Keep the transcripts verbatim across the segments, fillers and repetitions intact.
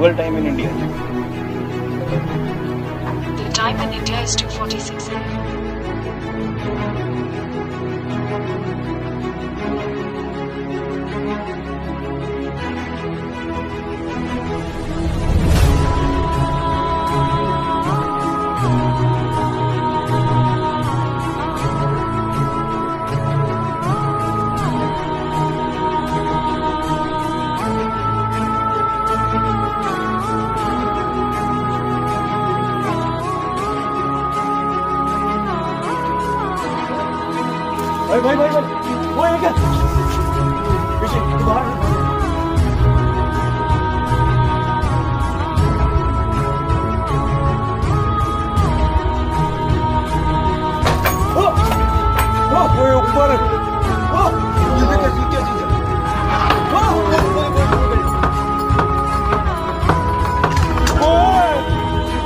Mughal time in India? The time in India is two forty-six a m भाई भाई भाई भाई वो है क्या? पीछे बाहर। ओ ओ वो ऊपर। ओ ये क्या चीज क्या चीज है? ओ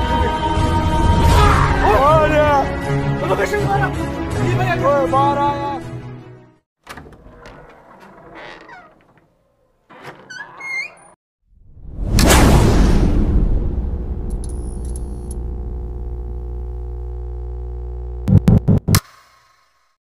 ओ ओ अरे तो कैसे मारा? ये भाई बाहर आया।